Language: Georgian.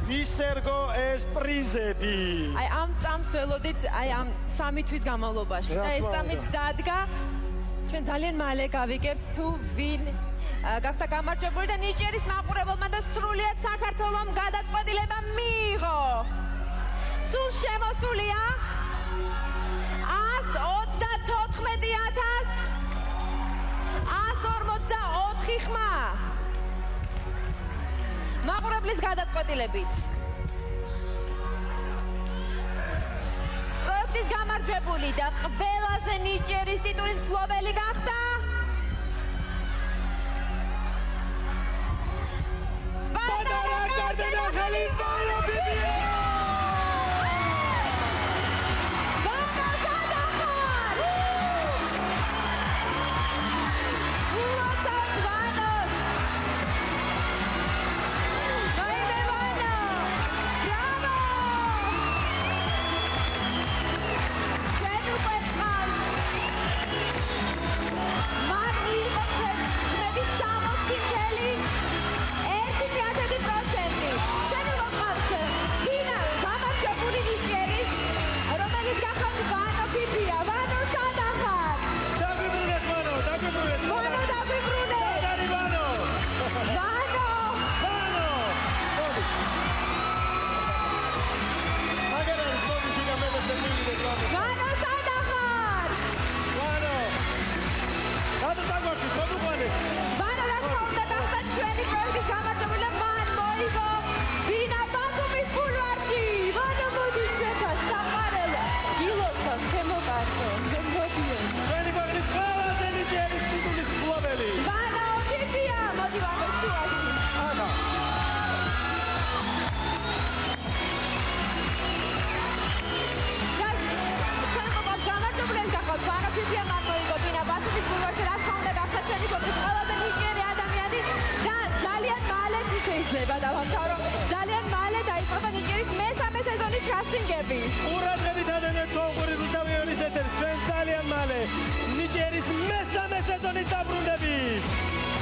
ვისერგო ეს პრიზები. აი ამ წამს ველოდით, აი ამ 3 თვის განმავლობაში და ეს წამიც დადგა. ჩვენ ძალიან მალე გავიგებთ თუ ვინ გახდა გამარჯვებული და ნიჭიერის მაყურებელმა და სრულიად საქართველომ გადაწყვეტილება მიიღო. სულ შემოსულია 134,144 ხმა. მაყურებლის გადაწყვეტილებით. პროექტის გამარჯვებული და ყველაზე ნიჭიერის ტიტულის მფლობელი გახდა ბატონო გარდანახალი ვანო ბიბია. ძალიან მალე დაიწყება ნიჭიერის მესამე სეზონის კასტინგები. ყურადღებით ადამიანთ კონკურსის რუსთავის ეთერი ჩვენ ძალიან მალე ნიჭიერის მესამე სეზონით დაბრუნდებით.